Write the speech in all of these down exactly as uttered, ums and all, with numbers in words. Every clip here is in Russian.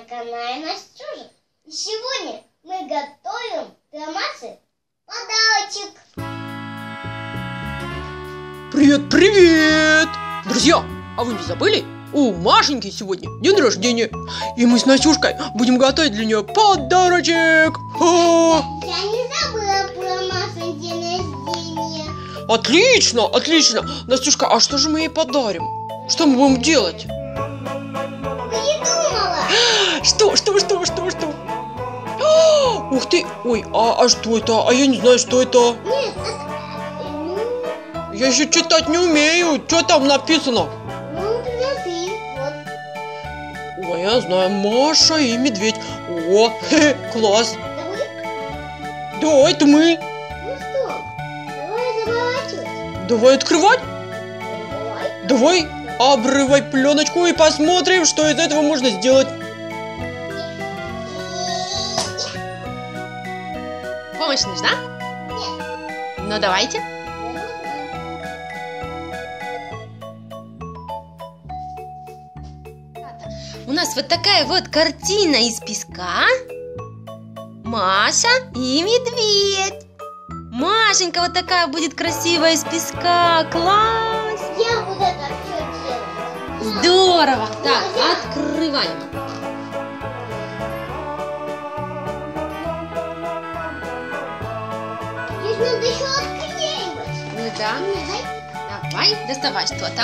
канале Настюша. И сегодня мы готовим для Маши подарочек. Привет, привет! Друзья, а вы не забыли? У Машеньки сегодня день рождения. И мы с Настюшкой будем готовить для нее подарочек. Ха! Я не забыла про Машу день рождения. Отлично, отлично. Настюшка, а что же мы ей подарим? Что мы будем делать? Придумала. Что, что, что, что, что? А, ух ты! Ой, а, а что это? А я не знаю, что это. Нет, это... Ну, Я еще читать не умею. Что там написано? ну, смотри, вот. Ой, я знаю, Маша и медведь. О, хе, класс. Это вы? Да, это мы. Ну что, давай заворачивать. Давай открывать. Давай. Давай обрывай пленочку и посмотрим, что из этого можно сделать. Помощь нужна? Нет. Ну давайте. У нас вот такая вот картина из песка. Маша и медведь. Машенька вот такая будет красивая из песка. Класс! Я буду это все делать. Здорово! Так, открываем. Здесь надо еще отклеивать. Ну да. Давай. Давай, доставай, что там.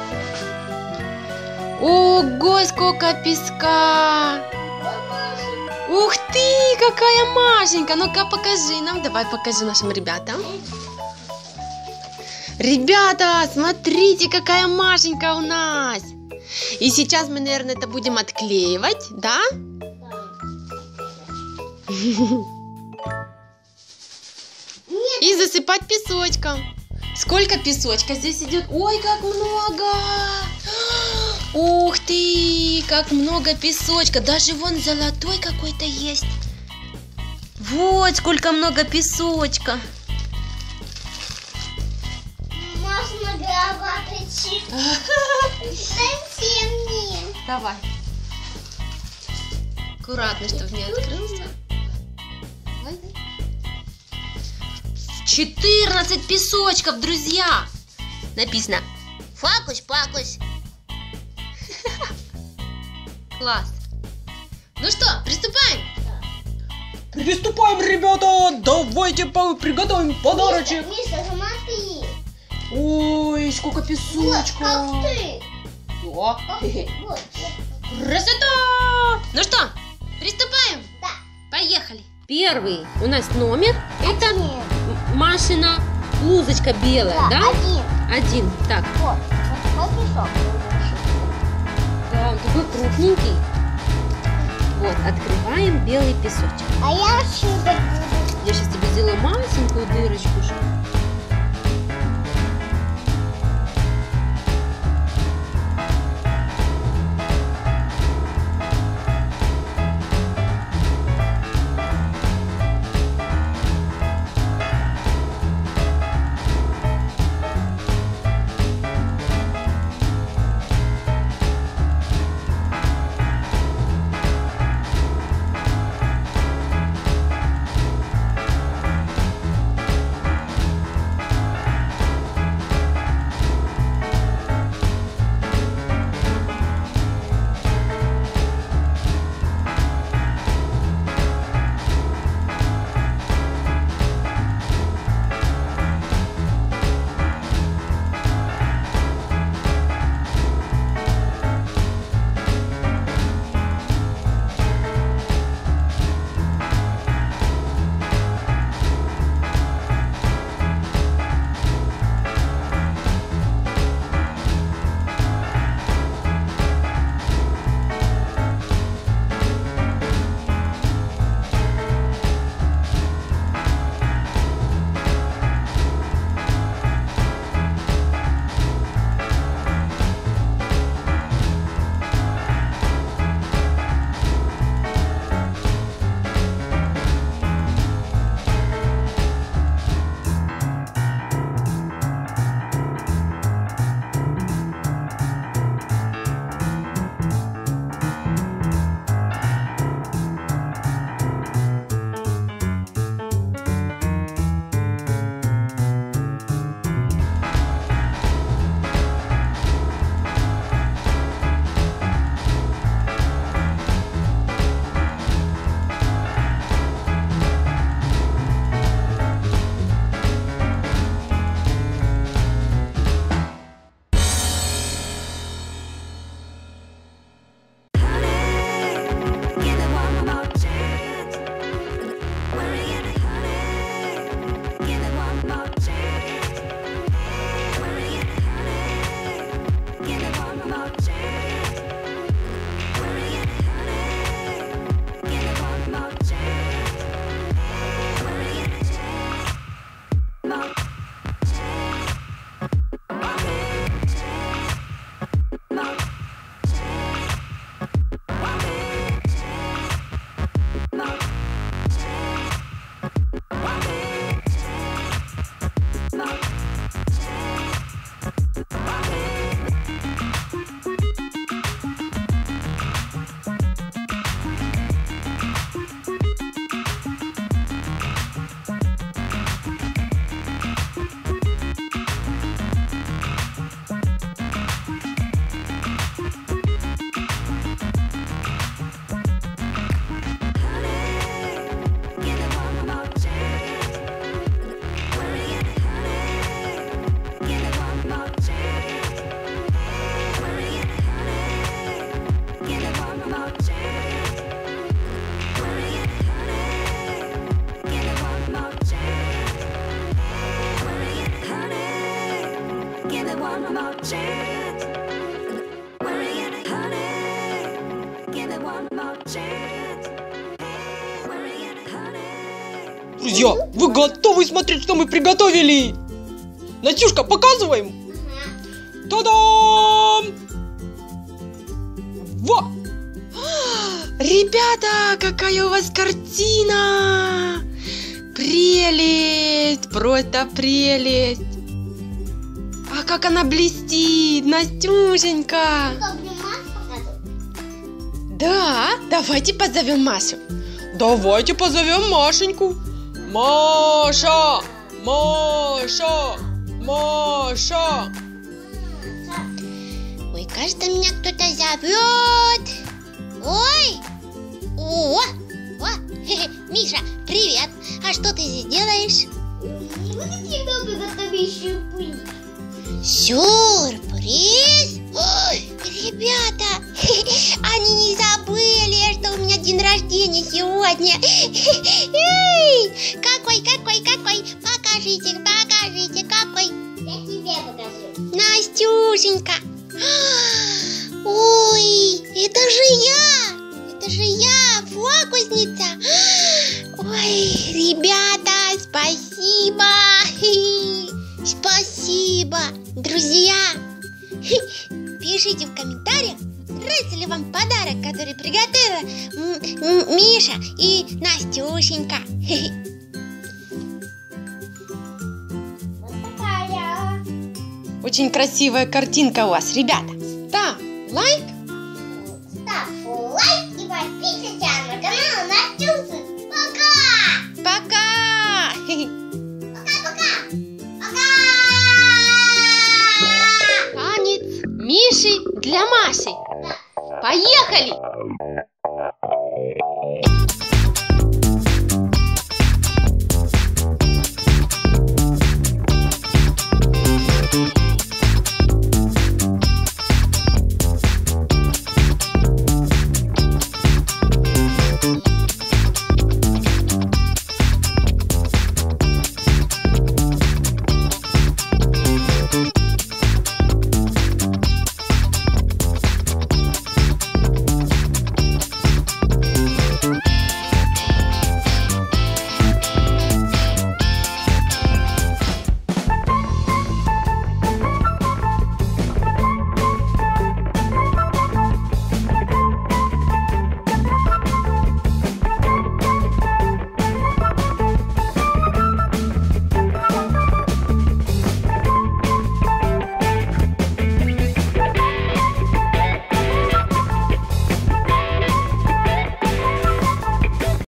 Ого, сколько песка! Вот Маша. Ух ты, какая Машенька! Ну-ка, покажи нам. Давай, покажи нашим ребятам. Ребята, смотрите, какая Машенька у нас! И сейчас мы, наверное, это будем отклеивать, да? Нет. И засыпать песочком. Сколько песочка здесь идет? Ой, как много! Ух ты, как много песочка. Даже вон золотой какой-то есть. Вот сколько много песочка. Маша на голова кричит. Дайте мне. Давай. Аккуратно, чтобы не открылся. Давай. четырнадцать песочков, друзья. Написано факусь-пакусь. Класс. Ну что, приступаем? Приступаем, ребята. Давайте приготовим подарочек. Миша, Миша, смотри. Ой, сколько Вот, песочка. как ты. О, Как ты. Вот, вот. красота! Ну что, приступаем? Да. Поехали. Первый у нас номер. Это Один. Машина блузочка белая, да? Один. Один. Так, Вот. Вот такой песок. да, он такой крупненький. Вот, открываем белый песочек. А я ошибок буду. Я сейчас тебе сделаю маленькую дырочку. Друзья, вы готовы смотреть, что мы приготовили? Настюшка, показываем. Та-дам! Во! Ребята, какая у вас картина! Прелесть! Просто прелесть! А как она блестит, Настюшенька! Что, мне Машу показывать? Да, давайте позовем Машу. Давайте позовем Машеньку. Маша! Маша! Маша! Ой, кажется, меня кто-то зовет. Ой! О! О! Миша, привет! А что ты здесь делаешь? Будете долго готовить сюрприз? Сюрприз? Ой, ребята, они не забыли, что у меня день рождения сегодня. Эй, какой, какой, какой? Покажите, покажите, какой? Я тебе покажу. Настюшенька. Ой, это же я! Это же я, фокусница! Ой, ребята, спасибо! Спасибо! Друзья, пишите в комментариях, нравится ли вам подарок, который приготовила Миша и Настюшенька. Вот такая. Очень красивая картинка у вас, ребята. Ставь лайк. Ставь лайк и подписывайся на канал Настюши. Пока! Пока! Пока-пока! Пока! Танец Миши для Маши. Поехали!